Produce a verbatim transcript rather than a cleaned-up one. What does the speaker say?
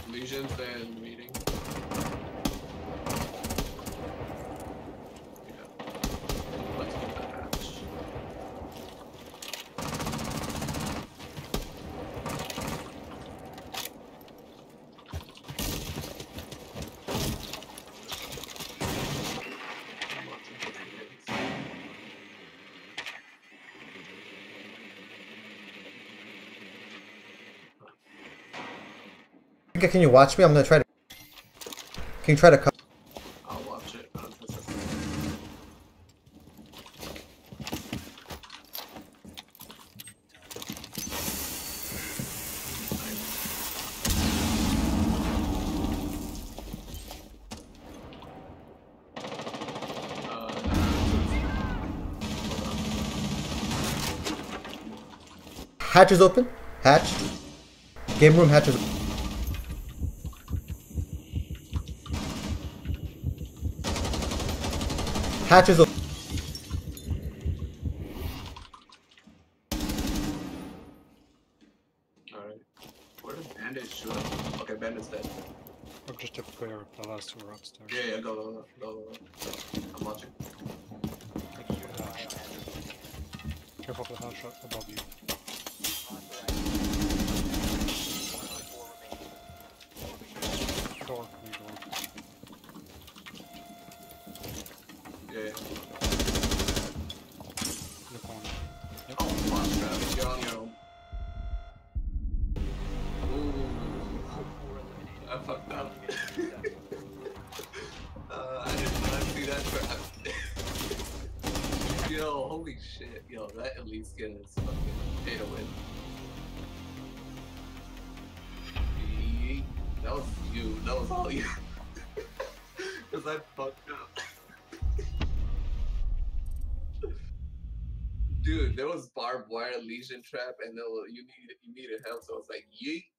Legions and meeting. Yeah. Let's get that hatch. Can you watch me? I'm gonna try to. Can you try to cut? I'll watch it. I'll just... Hatch is open. Hatch. Game room hatch is open. Hatch is open. Alright. Where did Bandage shoot up? Okay, Bandage dead. I'm just to clear the last two are upstairs. Yeah, yeah, go, go, go, go, go. I'm watching. I just do the hash. Careful for the hash shot above you. Door, new door. Yeah, yeah. In the corner. Yep. Oh, fuck, Travis, you're on your own. Ooh. I fucked up. uh, I did not see that trap. Yo, holy shit. Yo, that at least gets fucking pay to win. Yeet. That was you. That was all you. Because I fucked up. Dude, there was barbed wire Legion trap, and there was, you needed you needed help, so I was like, yeet.